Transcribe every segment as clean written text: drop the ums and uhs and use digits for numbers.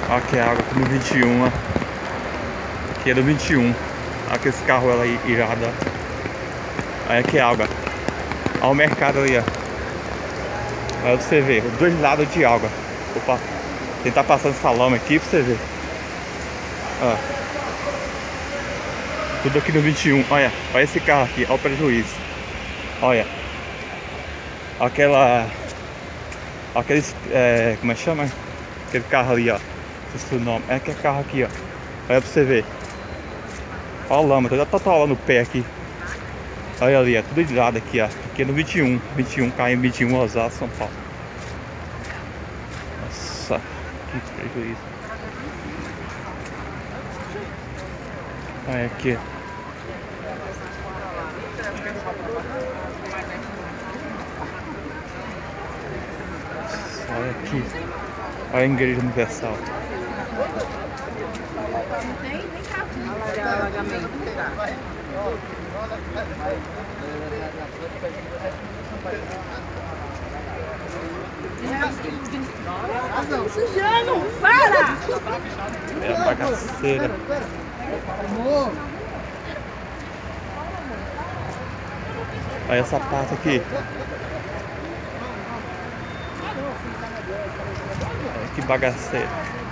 Aqui é a água aqui no 21, ó. Aqui é do 21. Aqui esse carro ela é irada. Aí aqui é água. Olha o mercado ali, ó. Aí você vê, os dois lados de água. Opa, tentar passando salame aqui pra você ver. Ó. Tudo aqui no 21. Olha esse carro aqui, olha o prejuízo. Olha. Aqueles, como é que chama? Aquele carro ali, ó. Não sei o nome. É aquele carro aqui, ó. Olha pra você ver. Olha a lama, tá total lá no pé aqui. Olha ali, ó. Tudo de lado aqui, ó. Aqui é no 21. 21, KM 21, Osasco, São Paulo. Nossa, que prejuízo. Olha aqui. Olha aqui. Olha a Igreja Universal. Sujando, para! É a bagaceira. Olha essa parte aqui. Olha que bagaceira.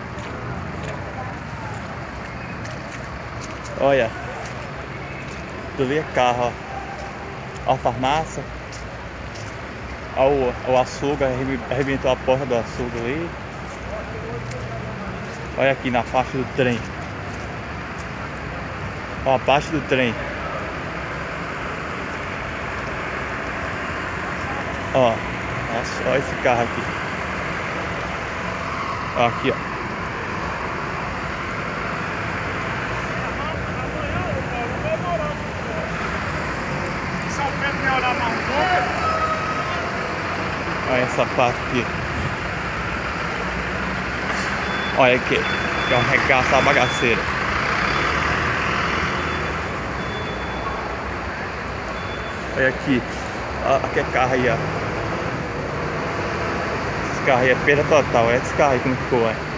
Olha. Tu vê carro, ó. Ó a farmácia. Ó o açougue, arrebentou a porta do açougue ali. Olha aqui na parte do trem. Ó a parte do trem. Ó, nossa, olha esse carro aqui. Ó, aqui, ó. Olha essa parte aqui. Olha aqui, que é um regaço, a bagaceira. Olha aqui. Aqui é carro aí, ó. Esse carro aí é perda total. Olha esse carro aí como ficou, ó.